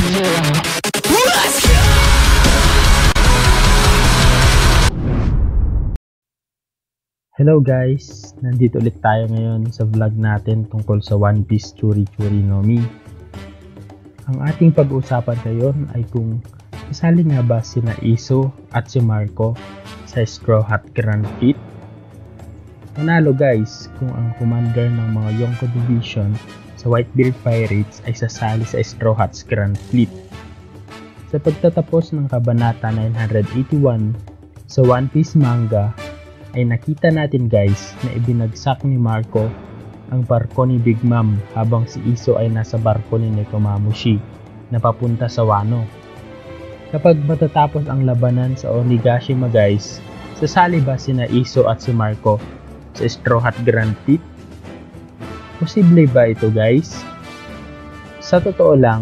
Hello guys! Nandito ulit tayo ngayon sa vlog natin tungkol sa One Piece Churi Churi no Mi. Ang ating pag-uusapan ngayon ay kung kasali nga ba sina Iso at si Marco sa Straw Hat Grand Fleet. Manalo guys kung ang commander ng mga Yonko Division sa Whitebeard Pirates ay sasali sa Straw Hats Grand Fleet. Sa pagtatapos ng kabanata 981 sa One Piece manga ay nakita natin guys na ibinagsak ni Marco ang barko ni Big Mom habang si Iso ay nasa barko ni Nekomamushi na papunta sa Wano. Kapag matatapos ang labanan sa Onigashima guys, sasali ba sina Iso at si Marco sa Straw Hat Grand Fleet? Posible ba ito guys? Sa totoo lang,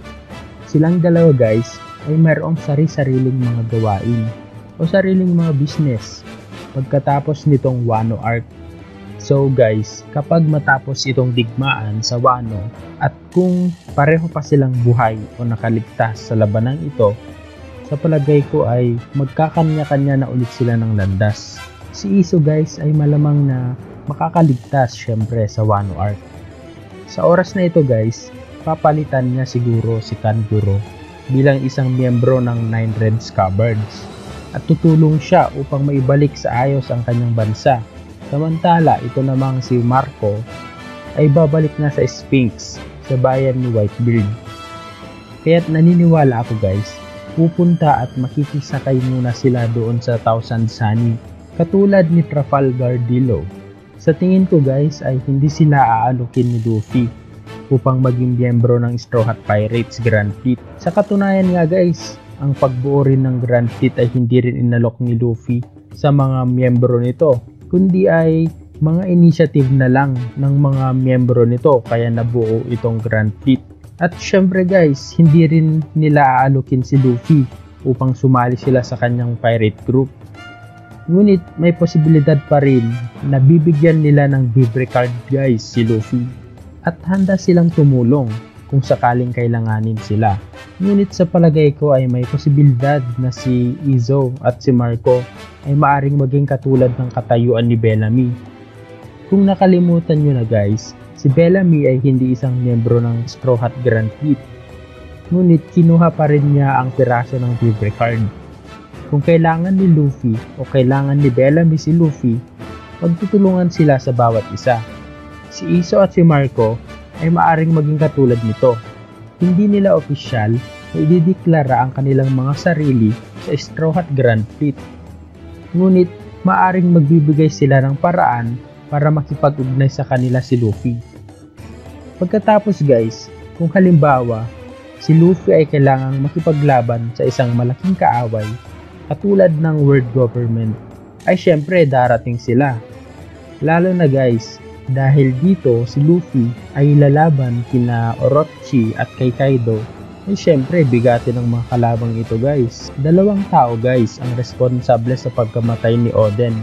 silang dalawa guys ay mayroong sari-sariling mga gawain o sariling mga business pagkatapos nitong Wano arc. So guys, kapag matapos itong digmaan sa Wano at kung pareho pa silang buhay o nakaligtas sa labanang ito, sa palagay ko ay magkakanya-kanya na ulit sila ng landas. Si Iso guys ay malamang na makakaligtas syempre sa Wano arc. Sa oras na ito guys, papalitan niya siguro si Kanjuro bilang isang miyembro ng Nine Red Scabbards at tutulong siya upang maibalik sa ayos ang kanyang bansa. Samantala, ito namang si Marco ay babalik na sa Sphinx sa bayan ni Whitebeard. Kaya't naniniwala ako guys, pupunta at makikisakay muna sila doon sa Thousand Sunny katulad ni Trafalgar Dillo. Sa tingin ko guys ay hindi sila aalukin ni Luffy upang maging miyembro ng Straw Hat Pirates Grand Fleet. Sa katunayan nga guys, ang pagbuo rin ng Grand Fleet ay hindi rin inalok ni Luffy sa mga miyembro nito, kundi ay mga initiative na lang ng mga miyembro nito kaya nabuo itong Grand Fleet. At syempre guys, hindi rin nila aalukin si Luffy upang sumali sila sa kanyang pirate group. Ngunit may posibilidad pa rin na bibigyan nila ng libre card guys si Luffy at handa silang tumulong kung sakaling kailanganin sila. Ngunit sa palagay ko ay may posibilidad na si Iso at si Marco ay maaring maging katulad ng katayuan ni Bellamy. Kung nakalimutan nyo na guys, si Bellamy ay hindi isang miyembro ng Straw Hat Grand Fleet. Ngunit kinuha pa rin niya ang piraso ng libre card. Kung kailangan ni Luffy o kailangan ni Bellamy si Luffy, magtutulungan sila sa bawat isa. Si Iso at si Marco ay maaring maging katulad nito. Hindi nila opisyal na idideklara ang kanilang mga sarili sa Straw Hat Grand Fleet. Ngunit maaring magbibigay sila ng paraan para makipag-ugnay sa kanila si Luffy. Pagkatapos guys, kung halimbawa si Luffy ay kailangang makipaglaban sa isang malaking kaaway katulad ng World Government, ay syempre darating sila. Lalo na guys, dahil dito si Luffy ay lalaban kina Orochi at kay Kaido, ay syempre bigatin ng mga kalabang ito guys. Dalawang tao guys ang responsable sa pagkamatay ni Oden.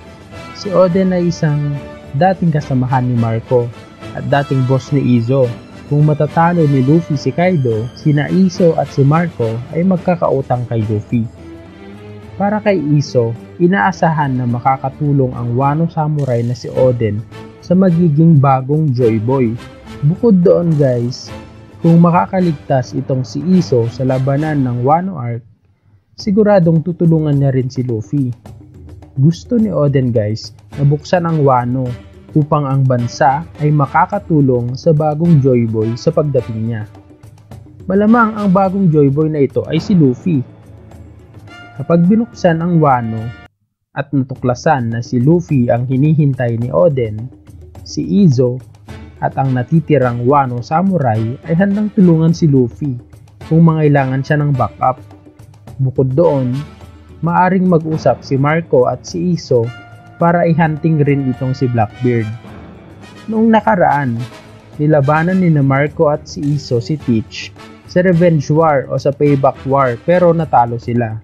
Si Oden ay isang dating kasamahan ni Marco at dating boss ni Iso. Kung matatalo ni Luffy si Kaido, sina Iso at si Marco ay magkakautang kay Luffy. Para kay Iso, inaasahan na makakatulong ang Wano Samurai na si Oden sa magiging bagong Joy Boy. Bukod doon guys, kung makakaligtas itong si Iso sa labanan ng Wano arc, siguradong tutulungan niya rin si Luffy. Gusto ni Oden guys na buksan ang Wano upang ang bansa ay makakatulong sa bagong Joy Boy sa pagdating niya. Malamang ang bagong Joy Boy na ito ay si Luffy. Kapag binuksan ang Wano at natuklasan na si Luffy ang hinihintay ni Oden, si Iso at ang natitirang Wano Samurai ay handang tulungan si Luffy kung mangailangan siya ng backup. Bukod doon, maaring mag-usap si Marco at si Iso para i-hunting rin itong si Blackbeard. Noong nakaraan, nilabanan ni Marco at si Iso si Teach sa Revenge War o sa Payback War pero natalo sila.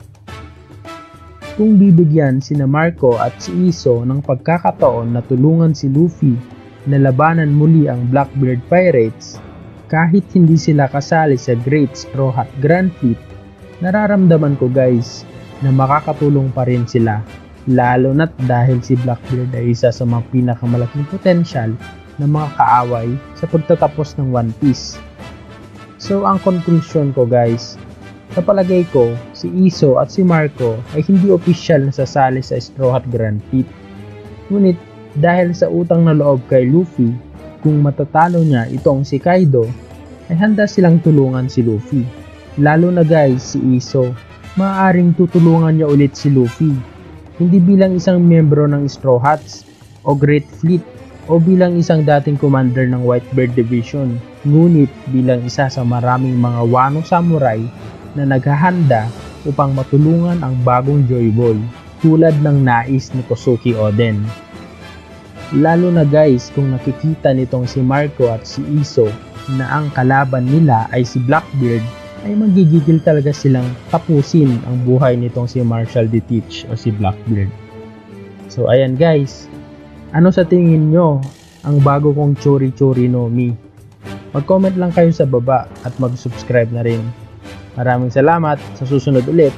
Kung bibigyan sina Marco at si Iso ng pagkakataon na tulungan si Luffy na labanan muli ang Blackbeard Pirates, Kahit hindi sila kasali sa Great Straw Hat Grand Fleet, nararamdaman ko guys na makakatulong pa rin sila, lalo na't dahil si Blackbeard ay isa sa mga pinakamalaking potensyal na mga kaaway sa pagtatapos ng One Piece. So ang conclusion ko guys, sa palagay ko, si Iso at si Marco ay hindi opisyal na sasali sa Straw Hat Grand Fleet. Ngunit dahil sa utang na loob kay Luffy, kung matatalo niya itong si Kaido, ay handa silang tulungan si Luffy. Lalo na guys si Iso, maaaring tutulungan niya ulit si Luffy. Hindi bilang isang miyembro ng Straw Hats o Great Fleet o bilang isang dating commander ng Whitebeard Division, ngunit bilang isa sa maraming mga Wano Samurai na naghahanda upang matulungan ang bagong Joy Boy tulad ng nais ni Kosuki Oden. Lalo na guys kung nakikita nitong si Marco at si Iso na ang kalaban nila ay si Blackbeard, ay magigigil talaga silang tapusin ang buhay nitong si Marshall D. Teach o si Blackbeard. So ayan guys, ano sa tingin nyo ang bago kong Chori Chori no Mi? Mag-comment lang kayo sa baba at mag-subscribe na rin. Maraming salamat, sa susunod ulit.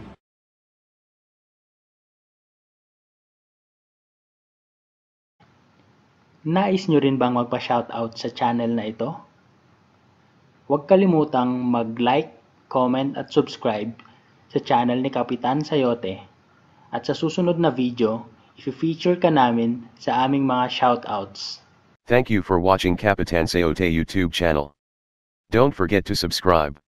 Nais nyo rin bang magpa-shoutout sa channel na ito? Huwag kalimutang mag-like, comment at subscribe sa channel ni Kapitan Sayote. At sa susunod na video, i-feature ka namin sa aming mga shoutouts. Thank you for watching Kapitan Sayote YouTube channel. Don't forget to subscribe.